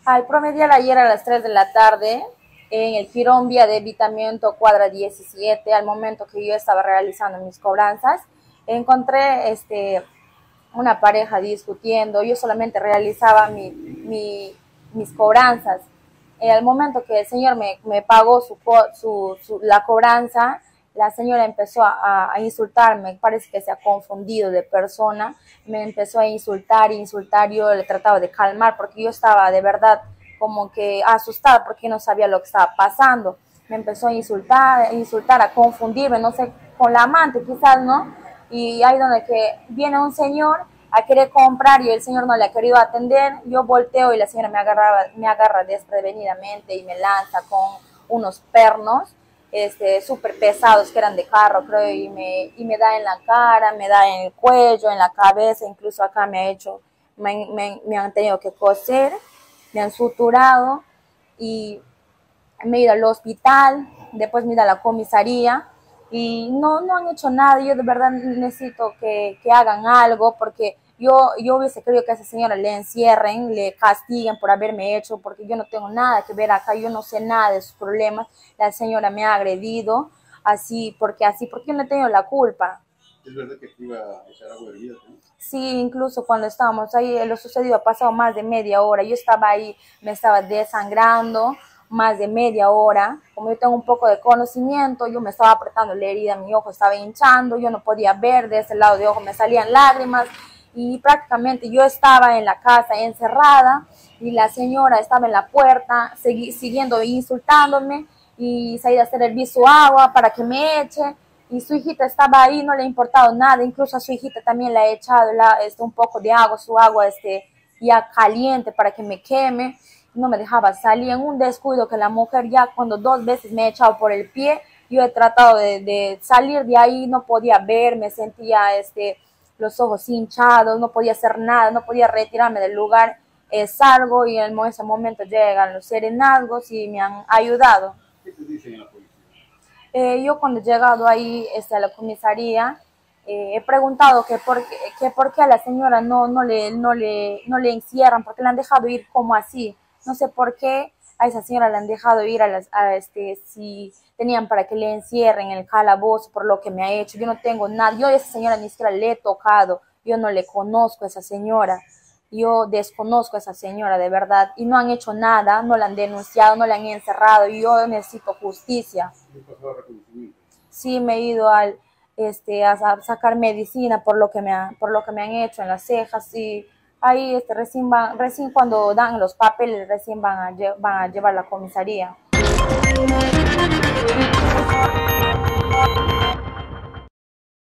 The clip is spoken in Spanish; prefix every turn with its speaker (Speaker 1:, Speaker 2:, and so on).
Speaker 1: Al promediar ayer a las 3 de la tarde, en el Jirón Vía de Evitamiento, cuadra 17, al momento que yo estaba realizando mis cobranzas, encontré una pareja discutiendo. Yo solamente realizaba mis cobranzas. Al momento que el señor me pagó la cobranza, la señora empezó a insultarme. Parece que se ha confundido de persona. Me empezó a insultar, yo le trataba de calmar porque yo estaba de verdad como que asustada porque no sabía lo que estaba pasando. Me empezó a insultar, a confundirme, no sé, con la amante quizás, ¿no? Y ahí donde que viene un señor a querer comprar y el señor no le ha querido atender, yo volteo y la señora me agarra desprevenidamente y me lanza con unos pernos súper pesados que eran de carro, creo, y me da en la cara, me da en el cuello, en la cabeza, incluso acá me han tenido que coser, me han suturado y me he ido al hospital, después me he ido a la comisaría y no han hecho nada. Yo de verdad necesito que hagan algo porque yo hubiese querido que a esa señora le encierren, le castiguen por haberme hecho, porque yo no tengo nada que ver acá, yo no sé nada de sus problemas. La señora me ha agredido porque yo no he tenido la culpa.
Speaker 2: ¿Es verdad que te iba a echar agua hervida, ¿no?
Speaker 1: Sí, incluso cuando estábamos ahí, lo sucedido ha pasado más de media hora. Yo estaba ahí, me estaba desangrando más de media hora. Como yo tengo un poco de conocimiento, yo me estaba apretando la herida, mi ojo estaba hinchando, yo no podía ver, de ese lado de ojo me salían lágrimas y prácticamente yo estaba en la casa encerrada y la señora estaba en la puerta siguiendo insultándome y se ha ido a hacer hervir su agua para que me eche. Y su hijita estaba ahí, no le ha importado nada, incluso a su hijita también le ha echado un poco de agua, su agua ya caliente para que me queme, no me dejaba salir. En un descuido que la mujer ya cuando 2 veces me ha echado por el pie, yo he tratado de salir de ahí, no podía ver, me sentía los ojos hinchados, no podía hacer nada, no podía retirarme del lugar. Salgo y en ese momento llegan los serenazgos y me han ayudado.
Speaker 2: ¿Qué te dicen en la policía?
Speaker 1: Yo cuando he llegado ahí a la comisaría, he preguntado que por qué a la señora no le encierran, porque le han dejado ir como así. No sé por qué a esa señora le han dejado ir si tenían para que le encierren en el calabozo por lo que me ha hecho. Yo no tengo nada, yo a esa señora ni siquiera le he tocado, yo no le conozco a esa señora. Yo desconozco a esa señora de verdad y no han hecho nada, no la han denunciado, no la han encerrado y yo necesito justicia. Sí, me he ido a sacar medicina por lo que me han hecho en las cejas y ahí recién cuando dan los papeles recién van a llevar a la comisaría.